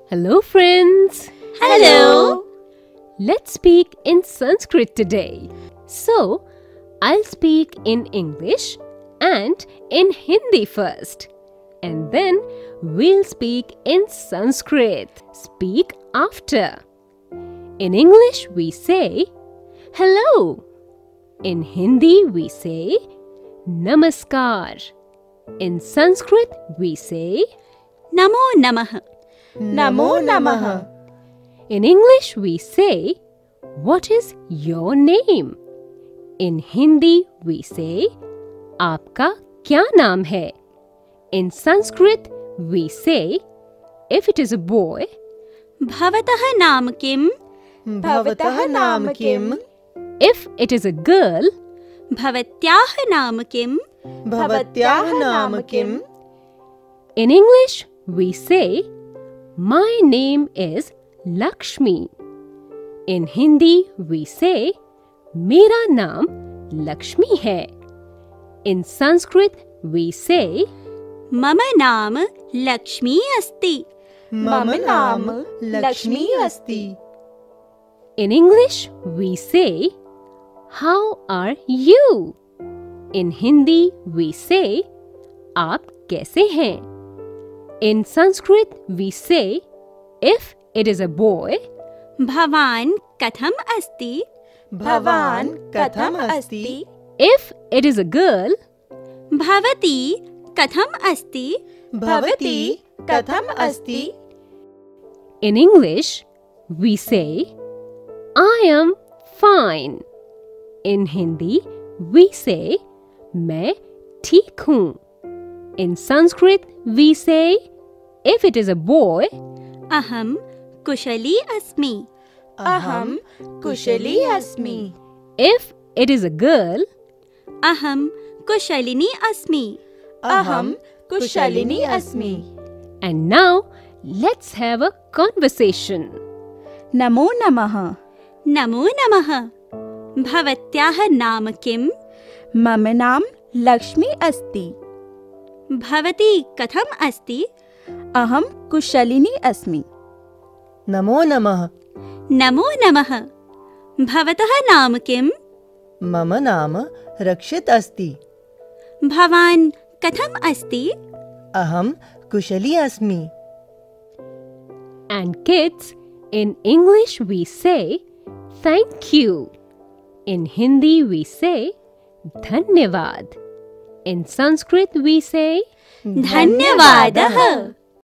Hello friends! Hello! Let's speak in Sanskrit today. So, I'll speak in English and in Hindi first. And then we'll speak in Sanskrit. Speak after. In English we say hello. In Hindi we say namaskar. In Sanskrit we say Namo Namah. Namo Namah. In English we say, what is your name? In Hindi we say, आपका क्या नाम है? In Sanskrit we say, if it is a boy, Bhavatah naam kim? Bhavatah naam kim? if it is a girl, Bhavatyah naam kim? Bhavatyah naam kim? in English we say, my name is Lakshmi. In Hindi we say, मेरा नाम लक्ष्मी है. In Sanskrit we say, Mama naam Lakshmi asti. Mama naam Lakshmi asti. in English we say, how are you? In Hindi we say, आप कैसे हैं? In Sanskrit we say, if it is a boy, Bhavan katham asti? Bhavan katham asti? if it is a girl, Bhavati katham asti? Bhavati katham asti? in English we say, I am fine. In Hindi we say, मैं ठीक हूँ. In Sanskrit we say, if it is a boy, Aham kushali asmi. Aham kushali asmi. if it is a girl, Aham kushalini asmi. Aham kushalini asmi. and now let's have a conversation. नमो नमः. Namo Namah. Bhavatyah naam kim? मम नाम लक्ष्मी अस्ति. Bhavati katham asti? अहं कुशलिनी अस्मि. Namo Namah. Namo Namah. Bhavatah naam kim? Mama naam Rakshit asti. Bhavan katham asti? Aham kushali asmi. And kids, in English we say, thank you. In Hindi we say, धन्यवाद. In Sanskrit we say, Dhanyavadah.